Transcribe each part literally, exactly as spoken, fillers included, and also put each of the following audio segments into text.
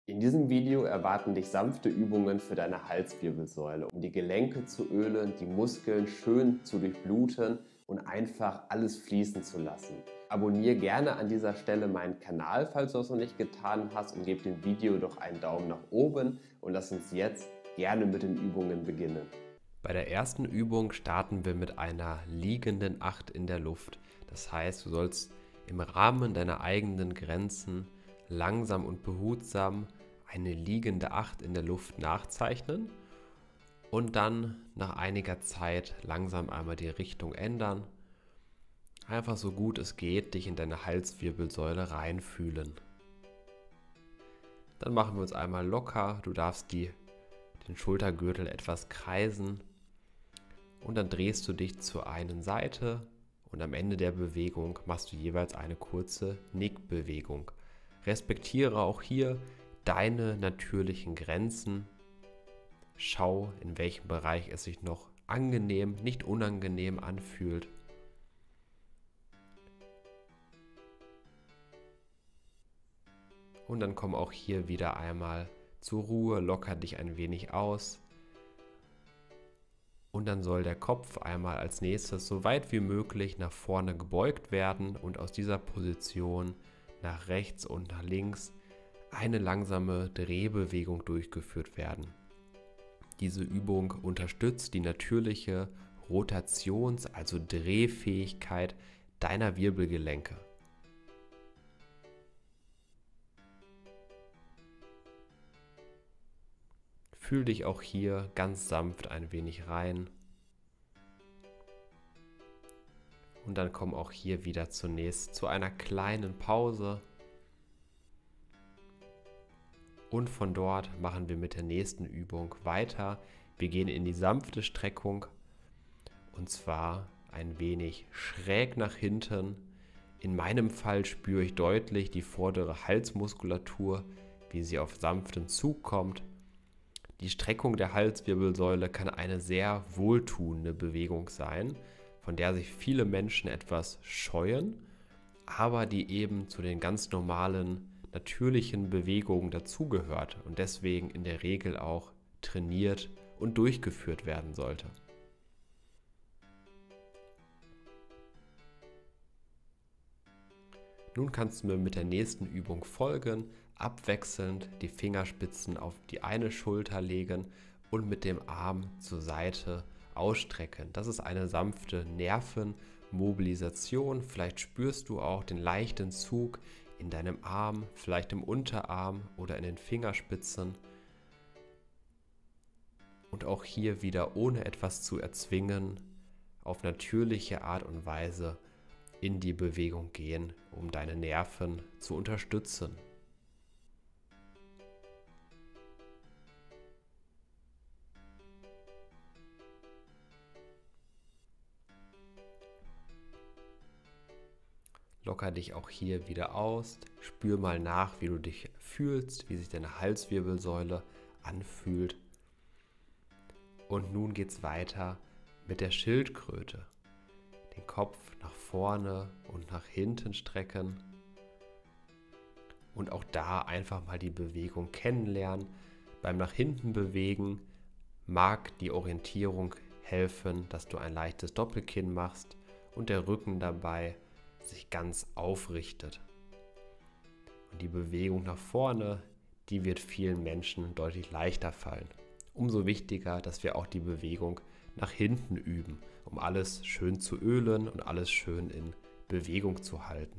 In diesem Video erwarten dich sanfte Übungen für deine Halswirbelsäule, um die Gelenke zu ölen, die Muskeln schön zu durchbluten und einfach alles fließen zu lassen. Abonniere gerne an dieser Stelle meinen Kanal, falls du das noch nicht getan hast, und gib dem Video doch einen Daumen nach oben und lass uns jetzt gerne mit den Übungen beginnen. Bei der ersten Übung starten wir mit einer liegenden Acht in der Luft. Das heißt, du sollst im Rahmen deiner eigenen Grenzen langsam und behutsam eine liegende Acht in der Luft nachzeichnen und dann nach einiger Zeit langsam einmal die Richtung ändern. Einfach so gut es geht, dich in deine Halswirbelsäule reinfühlen. Dann machen wir uns einmal locker. Du darfst die, den Schultergürtel etwas kreisen und dann drehst du dich zur einen Seite und am Ende der Bewegung machst du jeweils eine kurze Nickbewegung. Respektiere auch hier deine natürlichen Grenzen. Schau, in welchem Bereich es sich noch angenehm, nicht unangenehm anfühlt. Und dann komm auch hier wieder einmal zur Ruhe, locker dich ein wenig aus. Und dann soll der Kopf einmal als nächstes so weit wie möglich nach vorne gebeugt werden und aus dieser Position nach rechts und nach links eine langsame Drehbewegung durchgeführt werden. Diese Übung unterstützt die natürliche Rotations-, also Drehfähigkeit deiner Wirbelgelenke. Fühl dich auch hier ganz sanft ein wenig rein. Und dann komm auch hier wieder zunächst zu einer kleinen Pause. Und von dort machen wir mit der nächsten Übung weiter. Wir gehen in die sanfte Streckung und zwar ein wenig schräg nach hinten. In meinem Fall spüre ich deutlich die vordere Halsmuskulatur, wie sie auf sanften Zug kommt. Die Streckung der Halswirbelsäule kann eine sehr wohltuende Bewegung sein, von der sich viele Menschen etwas scheuen, aber die eben zu den ganz normalen, natürlichen Bewegungen dazugehört und deswegen in der Regel auch trainiert und durchgeführt werden sollte. Nun kannst du mir mit der nächsten Übung folgen, abwechselnd die Fingerspitzen auf die eine Schulter legen und mit dem Arm zur Seite ausstrecken. Das ist eine sanfte Nervenmobilisation. Vielleicht spürst du auch den leichten Zug in deinem Arm, vielleicht im Unterarm oder in den Fingerspitzen. Und auch hier wieder ohne etwas zu erzwingen, auf natürliche Art und Weise in die Bewegung gehen, um deine Nerven zu unterstützen. Locker dich auch hier wieder aus, spür mal nach, wie du dich fühlst, wie sich deine Halswirbelsäule anfühlt. Und nun geht es weiter mit der Schildkröte. Den Kopf nach vorne und nach hinten strecken. Und auch da einfach mal die Bewegung kennenlernen. Beim nach hinten bewegen mag die Orientierung helfen, dass du ein leichtes Doppelkinn machst und der Rücken dabei sich ganz aufrichtet. Und die Bewegung nach vorne, die wird vielen Menschen deutlich leichter fallen. Umso wichtiger, dass wir auch die Bewegung nach hinten üben, um alles schön zu ölen und alles schön in Bewegung zu halten.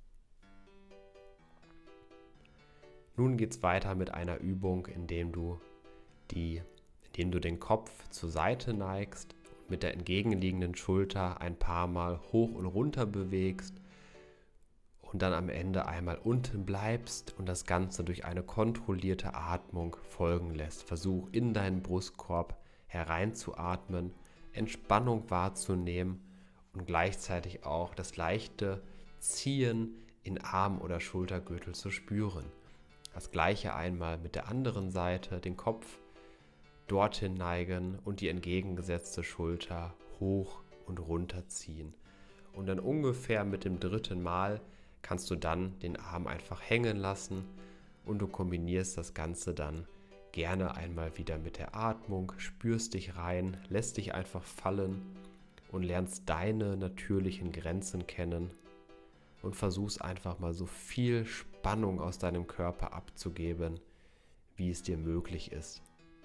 Nun geht es weiter mit einer Übung, indem du, die, indem du den Kopf zur Seite neigst, mit der entgegenliegenden Schulter ein paar Mal hoch und runter bewegst und dann am Ende einmal unten bleibst und das Ganze durch eine kontrollierte Atmung folgen lässt. Versuch in deinen Brustkorb hereinzuatmen, Entspannung wahrzunehmen und gleichzeitig auch das leichte Ziehen in Arm- oder Schultergürtel zu spüren. Das gleiche einmal mit der anderen Seite, den Kopf dorthin neigen und die entgegengesetzte Schulter hoch und runter ziehen. Und dann ungefähr mit dem dritten Mal kannst du dann den Arm einfach hängen lassen und du kombinierst das Ganze dann gerne einmal wieder mit der Atmung, spürst dich rein, lässt dich einfach fallen und lernst deine natürlichen Grenzen kennen und versuchst einfach mal so viel Spannung aus deinem Körper abzugeben, wie es dir möglich ist.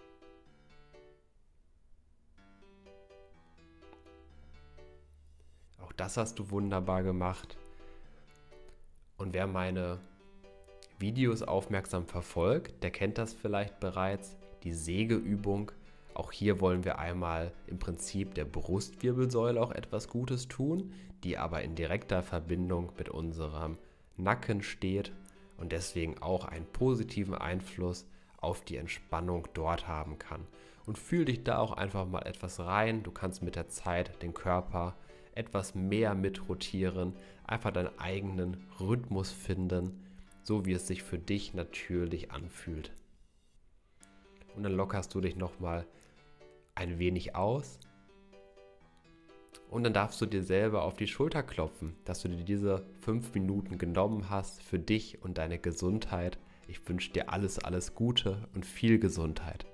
Auch das hast du wunderbar gemacht. Und wer meine Videos aufmerksam verfolgt, der kennt das vielleicht bereits, die Sägeübung. Auch hier wollen wir einmal im Prinzip der Brustwirbelsäule auch etwas Gutes tun, die aber in direkter Verbindung mit unserem Nacken steht und deswegen auch einen positiven Einfluss auf die Entspannung dort haben kann. Und fühl dich da auch einfach mal etwas rein. Du kannst mit der Zeit den Körper etwas mehr mitrotieren, einfach deinen eigenen Rhythmus finden, so wie es sich für dich natürlich anfühlt. Und dann lockerst du dich nochmal ein wenig aus und dann darfst du dir selber auf die Schulter klopfen, dass du dir diese fünf Minuten genommen hast für dich und deine Gesundheit. Ich wünsche dir alles, alles Gute und viel Gesundheit.